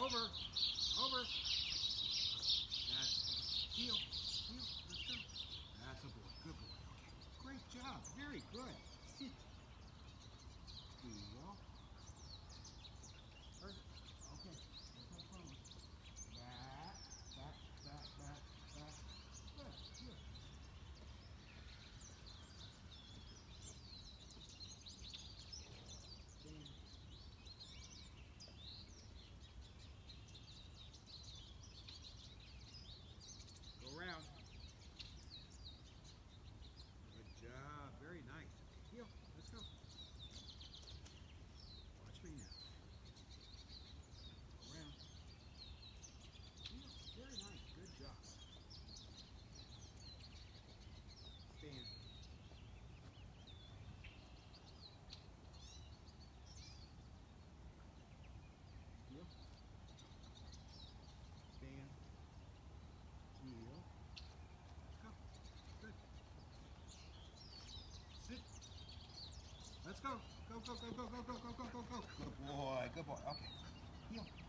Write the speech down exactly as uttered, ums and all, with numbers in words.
Over. Over. That's heel. Heel. Let's go. That's a boy. Good boy. Okay. Great job. Very good. Sit. Heel. Or, okay. There's no phone. Back. Back. Back. Back. Back. Good. Heel. Stand. Go around. Good job. Very nice. Heel. Let's go. Watch me now. Go around. Heel. Very nice. Good job. Stand. Heel. Stand. Heel. Let's go. Good. Sit. Let's go. Go, go, go, go, go, go, go, go, go, go. Good boy. Good boy. Okay. Heel.